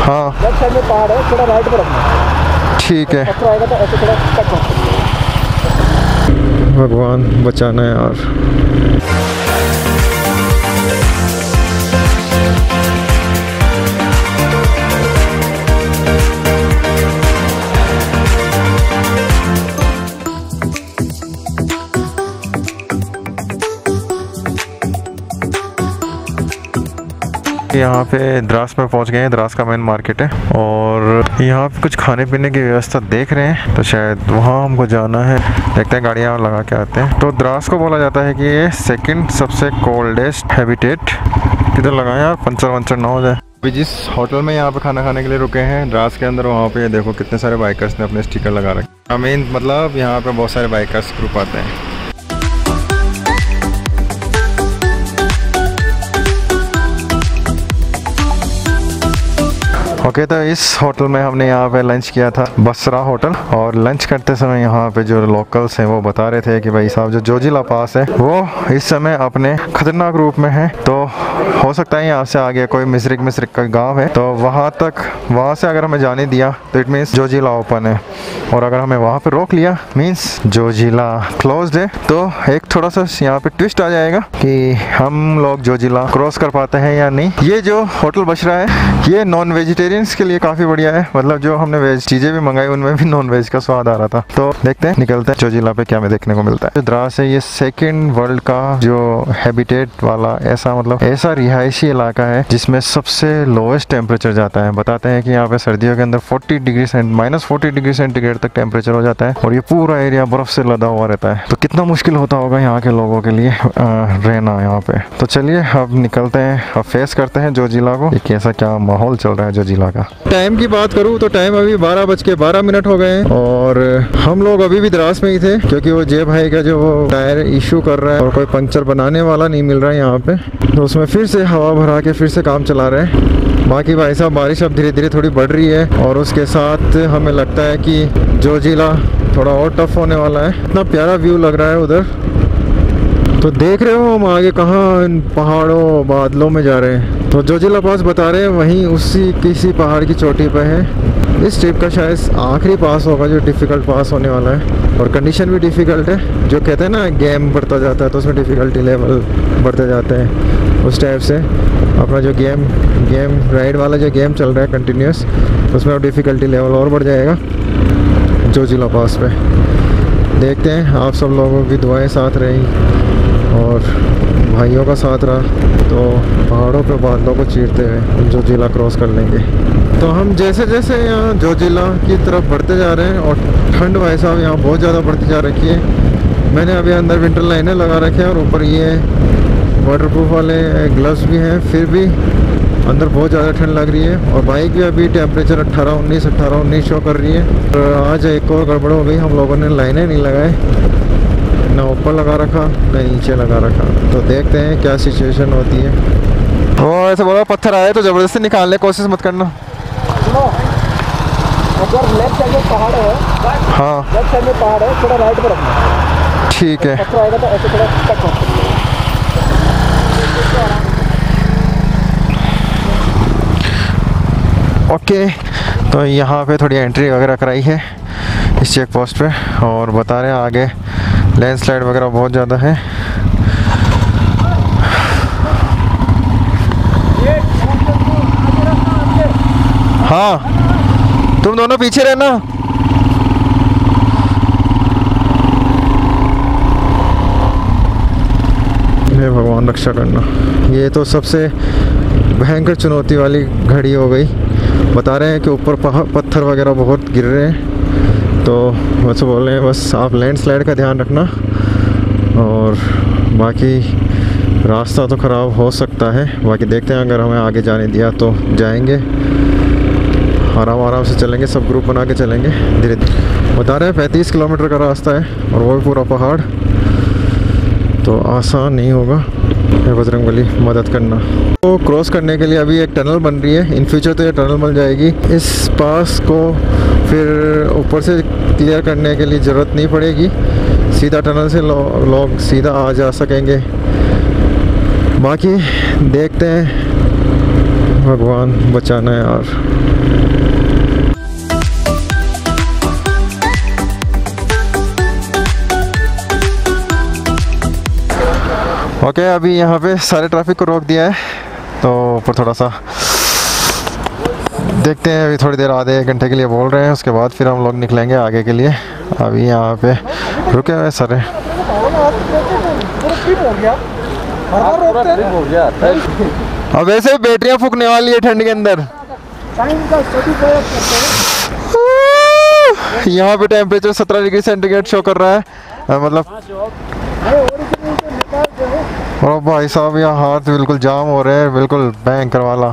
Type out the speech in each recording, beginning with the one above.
हाँ left side में पहाड़ है, थोड़ा राइट पर रखना। ठीक है। पत्थर आएगा तो ऐसे थोड़ा कट कर। भगवान बचाना है यार। यहाँ पे द्रास में पहुँच गए हैं। द्रास का मेन मार्केट है और यहाँ पे कुछ खाने पीने की व्यवस्था देख रहे हैं, तो शायद वहाँ हमको जाना है। देखते हैं, गाड़ियाँ लगा के आते हैं। तो द्रास को बोला जाता है कि ये सेकंड सबसे कोल्डेस्ट हैबिटेट। किधर लगाएं यार, पंचर वंचर ना हो जाए। अभी जिस होटल में यहाँ पे खाना खाने के लिए रुके हैं द्रास के अंदर, वहाँ पे देखो कितने सारे बाइकर्स ने अपने स्टिकर लगा रखे। मेन मतलब यहाँ पे बहुत सारे बाइकर्स ग्रुप आते हैं। ओके, तो इस होटल में हमने यहाँ पे लंच किया था, बसरा होटल। और लंच करते समय यहाँ पे जो लोकल्स हैं वो बता रहे थे कि भाई साहब जो जोजिला पास है वो इस समय अपने खतरनाक रूप में है। तो हो सकता है यहाँ से आगे कोई मिसरिक का गांव है, तो वहाँ से अगर हमें जाने दिया तो इट मीन्स जोजिला ओपन है, और अगर हमें वहाँ पे रोक लिया मीन्स जोजिला क्लोज्ड है। तो एक थोड़ा सा यहाँ पे ट्विस्ट आ जाएगा कि हम लोग जोजिला क्रॉस कर पाते हैं या नहीं। ये जो होटल बसरा है ये नॉन वेजिटेरियंस के लिए काफ़ी बढ़िया है। मतलब जो हमने वेज चीज़ें भी मंगाई उनमें भी नॉन वेज का स्वाद आ रहा था। तो देखते हैं, निकलते हैं जोजिला पे क्या हमें देखने को मिलता है। जो द्रास है ये सेकेंड वर्ल्ड का जो हैबिटेट वाला ऐसा रिहायशी इलाका है जिसमें सबसे लोएस्ट टेम्परेचर जाता है। बताते हैं कि यहाँ पे सर्दियों के अंदर -40 डिग्री सेंटीग्रेड तक टेम्परेचर हो जाता है और ये पूरा एरिया बर्फ से लदा हुआ रहता है। तो कितना मुश्किल होता होगा यहाँ के लोगों के लिए रहना यहाँ पे। तो चलिए अब निकलते हैं, अब फेस करते हैं जोजिला को, कैसा क्या माहौल चल रहा है जोजिला का। टाइम की बात करूँ तो टाइम अभी 12:12 हो गए हैं और हम लोग अभी भी द्रास में ही थे, क्योंकि वो जय भाई का जो टायर इशू कर रहा है और कोई पंचर बनाने वाला नहीं मिल रहा है यहाँ पे, तो उसमें फिर से हवा भरा के फिर से काम चला रहे हैं। बाकी भाई साहब बारिश अब धीरे धीरे थोड़ी बढ़ रही है और उसके साथ हमें लगता है कि जोजिला थोड़ा और टफ होने वाला है। इतना प्यारा व्यू लग रहा है उधर, तो देख रहे हो हम आगे कहाँ पहाड़ों बादलों में जा रहे हैं। तो जोजिला पास बता रहे हैं वहीं उसी किसी पहाड़ की चोटी पे है। इस ट्रिप का शायद आखिरी पास होगा जो डिफ़िकल्ट पास होने वाला है, और कंडीशन भी डिफ़िकल्ट है। जो कहते हैं ना गेम बढ़ता जाता है तो उसमें डिफ़िकल्टी लेवल बढ़ते जाते हैं, उस टाइप से अपना जो गेम राइड वाला जो गेम चल रहा है कंटिन्यूस, उसमें अब डिफ़िकल्टी लेवल और बढ़ जाएगा जोजिला पास पे। देखते हैं, आप सब लोगों की दुआएं साथ रही और भाइयों का साथ रहा तो पहाड़ों पे बादलों को चीरते हुए जोजिला क्रॉस कर लेंगे। तो हम जैसे जैसे यहाँ जोजिला की तरफ बढ़ते जा रहे हैं और ठंड भाई साहब यहाँ बहुत ज़्यादा बढ़ती जा रखी है। मैंने अभी अंदर विंटर लाइनें लगा रखे हैं और ऊपर ये वाटरप्रूफ वाले ग्लव्स भी हैं, फिर भी अंदर बहुत ज़्यादा ठंड लग रही है। और बाइक भी अभी टेम्परेचर 18-19 शो कर रही है। और आज एक और गड़बड़ हो गई, हम लोगों ने लाइनें नहीं लगाए, ना ऊपर लगा रखा ना नीचे लगा रखा। तो देखते हैं क्या सिचुएशन होती है। वो ऐसे बोला पत्थर आए तो ज़बरदस्ती निकालने की कोशिश मत करना। अगर लेफ्ट साइड में पहाड़ है, हाँ लेफ्ट साइड में पहाड़ है, थोड़ा राइट पर रखना। ठीक है। पत्थर आएगा तो ऐसे थोड़ा कट कर। ओके, तो यहाँ पे थोड़ी एंट्री वगैरह कराई है इस चेक पोस्ट पे, और बता रहे हैं आगे लैंडस्लाइड वगैरह बहुत ज़्यादा है। हाँ तुम दोनों पीछे रहना। हे भगवान रक्षा करना। ये तो सबसे भयंकर चुनौती वाली घड़ी हो गई। बता रहे हैं कि ऊपर पत्थर वगैरह बहुत गिर रहे हैं, तो वैसे बोल रहे हैं बस आप लैंडस्लाइड का ध्यान रखना, और बाकी रास्ता तो ख़राब हो सकता है। बाकी देखते हैं, अगर हमें आगे जाने दिया तो जाएंगे, आराम से चलेंगे, सब ग्रुप बना के चलेंगे धीरे धीरे। बता रहे हैं 35 किलोमीटर का रास्ता है और वो भी पूरा पहाड़, तो आसान नहीं होगा। बजरंगबली मदद करना। तो क्रॉस करने के लिए अभी एक टनल बन रही है, इन फ्यूचर तो ये टनल बन जाएगी। इस पास को फिर ऊपर से क्लियर करने के लिए ज़रूरत नहीं पड़ेगी, सीधा टनल से लोग सीधा आ जा सकेंगे। बाकी देखते हैं भगवान बचाना है यार। ओके, अभी यहाँ पे सारे ट्रैफिक को रोक दिया है, तो ऊपर थोड़ा सा देखते हैं। अभी थोड़ी देर, आधे एक घंटे के लिए बोल रहे हैं, उसके बाद फिर हम लोग निकलेंगे आगे के लिए। अभी यहाँ पे रुके हुए सारे। अब वैसे बैटरियाँ फूकने वाली है ठंड के अंदर। यहाँ पे टेम्परेचर 17 डिग्री सेंटीग्रेड शो कर रहा है, मतलब। और भाई साहब यहाँ हाथ बिल्कुल जाम हो रहे हैं, बिल्कुल भयंकर वाला।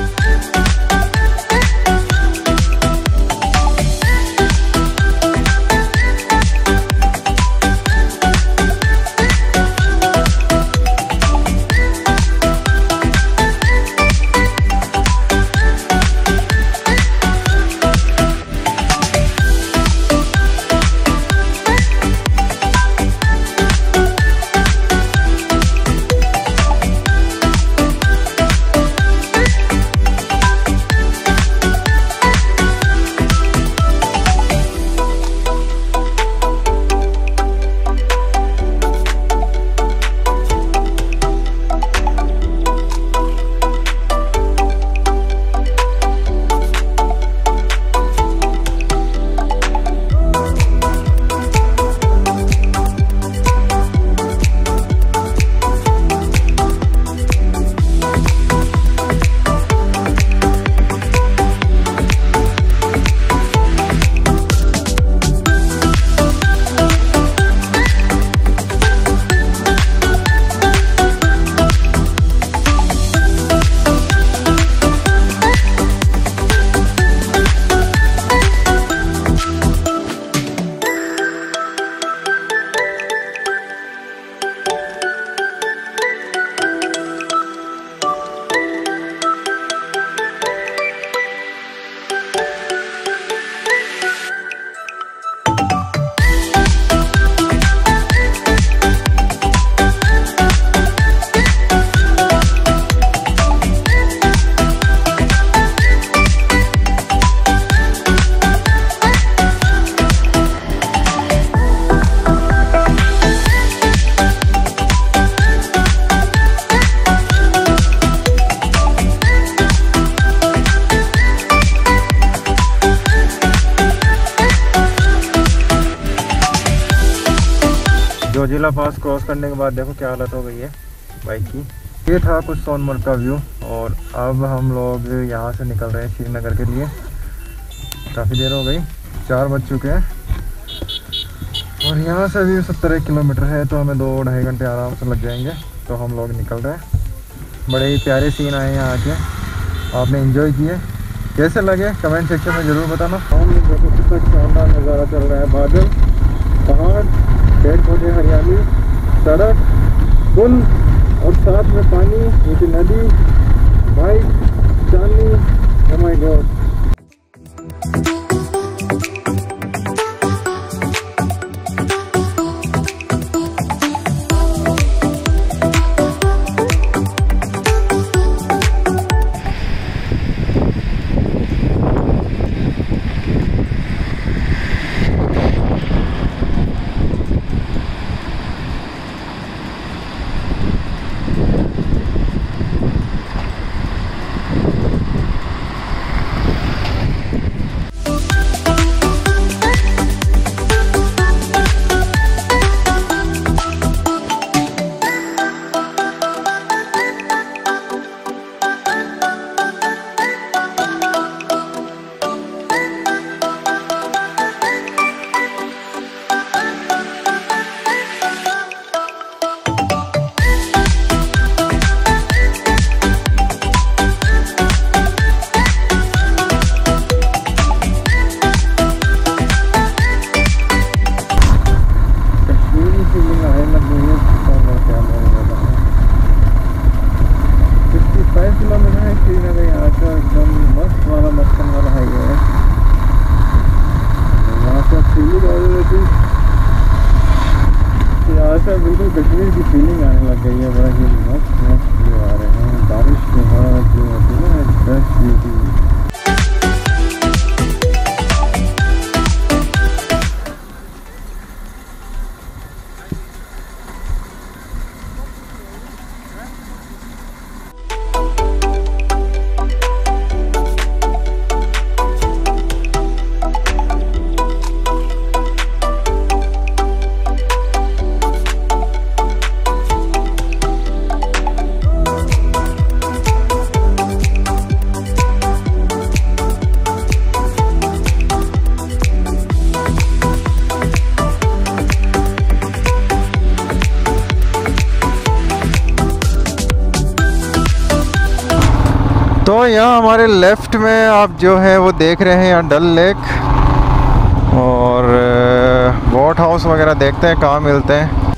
जोजिला पास क्रॉस करने के बाद देखो क्या हालत हो गई है बाइक की। ये था कुछ सोनमर्ग का व्यू, और अब हम लोग यहाँ से निकल रहे हैं श्रीनगर के लिए। काफ़ी देर हो गई, 4 बज चुके हैं, और यहाँ से भी 70 किलोमीटर है, तो हमें 2-2.5 घंटे आराम से लग जाएंगे। तो हम लोग निकल रहे हैं। बड़े ही प्यारे सीन आए यहाँ आके, आपने एंजॉय किए, कैसे लगे कमेंट सेक्शन में ज़रूर बताना। हम देखो कितना शानदार नज़ारा चल रहा है, बादल, पहाड़, पेड़ पौधे, हरियाली, सड़क, पुल, और साथ में पानी, नीचे नदी, बाइक, चांदनी। Oh my God. बिल्कुल कश्मीर की फीलिंग आने लग गई है, बड़ा ही मस्त व्यू आ रहे हैं। बारिश के बाद जो होती है ना बेस्ट ब्यूटी। तो यहाँ हमारे लेफ़्ट में आप जो है वो देख रहे हैं यहाँ डल लेक और बोट हाउस वगैरह देखते हैं कहाँ मिलते हैं।